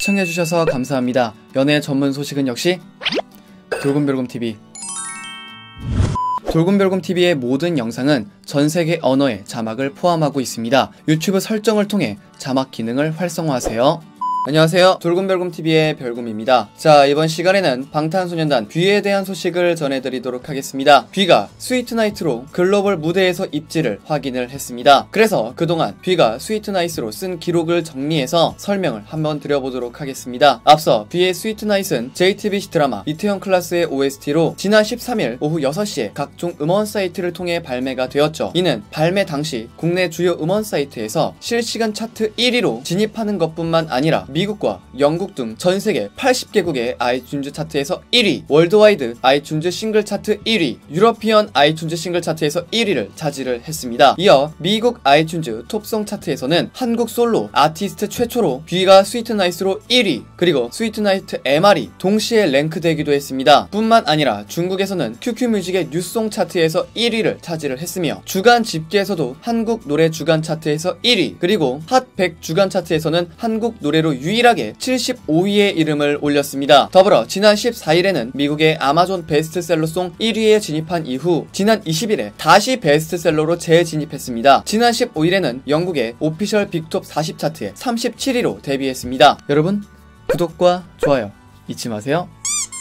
시청해주셔서 감사합니다. 연애 전문 소식은 역시 돌곰별곰TV. 돌곰별곰TV의 모든 영상은 전세계 언어의 자막을 포함하고 있습니다. 유튜브 설정을 통해 자막 기능을 활성화하세요. 안녕하세요, 돌곰별곰TV의 별곰입니다. 자, 이번 시간에는 방탄소년단 뷔에 대한 소식을 전해드리도록 하겠습니다. 뷔가 스위트나이트로 글로벌 무대에서 입지를 확인을 했습니다. 그래서 그동안 뷔가 스위트나이트로 쓴 기록을 정리해서 설명을 한번 드려보도록 하겠습니다. 앞서 뷔의 스위트나이트는 JTBC 드라마 이태원 클라스의 OST로 지난 13일 오후 6시에 각종 음원 사이트를 통해 발매가 되었죠. 이는 발매 당시 국내 주요 음원 사이트에서 실시간 차트 1위로 진입하는 것뿐만 아니라 미국과 영국 등 전세계 80개국의 아이튠즈 차트에서 1위, 월드와이드 아이튠즈 싱글 차트 1위, 유러피언 아이튠즈 싱글 차트에서 1위를 차지를 했습니다. 이어 미국 아이튠즈 톱송 차트에서는 한국 솔로 아티스트 최초로 뷔가 스위트나이트로 1위, 그리고 스위트나이트 MR이 동시에 랭크되기도 했습니다. 뿐만 아니라 중국에서는 QQ뮤직의 뉴송 차트에서 1위를 차지를 했으며 주간 집계에서도 한국 노래 주간 차트에서 1위, 그리고 핫 100 주간 차트에서는 한국 노래로 유일하게 75위의 이름을 올렸습니다. 더불어 지난 14일에는 미국의 아마존 베스트셀러송 1위에 진입한 이후 지난 20일에 다시 베스트셀러로 재진입했습니다. 지난 15일에는 영국의 오피셜 빅톱 40 차트에 37위로 데뷔했습니다. 여러분, 구독과 좋아요 잊지 마세요.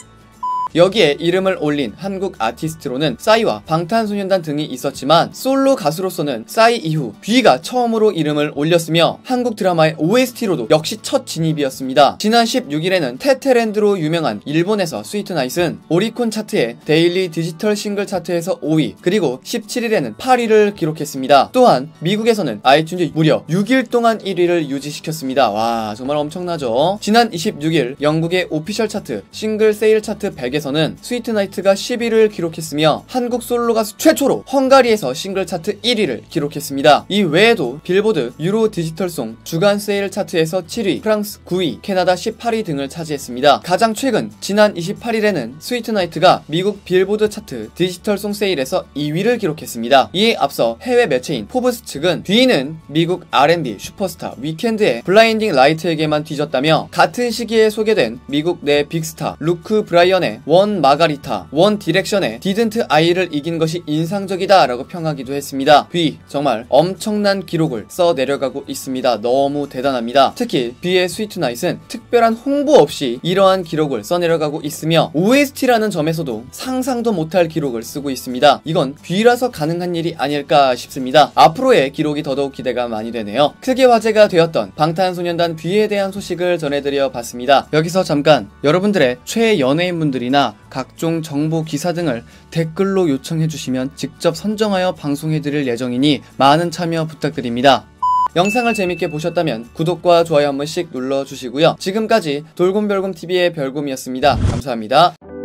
여기에 이름을 올린 한국 아티스트로는 싸이와 방탄소년단 등이 있었지만 솔로 가수로서는 싸이 이후 뷔가 처음으로 이름을 올렸으며 한국 드라마의 OST로도 역시 첫 진입이었습니다. 지난 16일에는 테테랜드로 유명한 일본에서 스위트나이트는 오리콘 차트의 데일리 디지털 싱글 차트에서 5위, 그리고 17일에는 8위를 기록했습니다. 또한 미국에서는 아이튠즈 무려 6일 동안 1위를 유지시켰습니다. 와, 정말 엄청나죠? 지난 26일 영국의 오피셜 차트 싱글 세일 차트 100에서 는 스위트나이트가 10위를 기록했으며 한국 솔로 가수 최초로 헝가리에서 싱글 차트 1위를 기록했습니다. 이 외에도 빌보드 유로 디지털송 주간 세일 차트에서 7위, 프랑스 9위, 캐나다 18위 등을 차지했습니다. 가장 최근 지난 28일에는 스위트나이트가 미국 빌보드 차트 디지털송 세일에서 2위를 기록했습니다. 이에 앞서 해외 매체인 포브스 측은 뷔는 미국 R&B 슈퍼스타 위켄드의 블라인딩 라이트에게만 뒤졌다며 같은 시기에 소개된 미국 내 빅스타 루크 브라이언의 원 마가리타, 원 디렉션의 디든트 아이를 이긴 것이 인상적이다 라고 평하기도 했습니다. 뷔 정말 엄청난 기록을 써내려가고 있습니다. 너무 대단합니다. 특히 뷔의 스위트나이트는 특별한 홍보 없이 이러한 기록을 써내려가고 있으며 OST라는 점에서도 상상도 못할 기록을 쓰고 있습니다. 이건 뷔라서 가능한 일이 아닐까 싶습니다. 앞으로의 기록이 더더욱 기대가 많이 되네요. 크게 화제가 되었던 방탄소년단 뷔에 대한 소식을 전해드려 봤습니다. 여기서 잠깐 여러분들의 최애 연예인분들이나 각종 정보 기사 등을 댓글로 요청해주시면 직접 선정하여 방송해드릴 예정이니 많은 참여 부탁드립니다. 영상을 재밌게 보셨다면 구독과 좋아요 한 번씩 눌러주시고요. 지금까지 돌곰별곰TV의 별곰이었습니다. 감사합니다.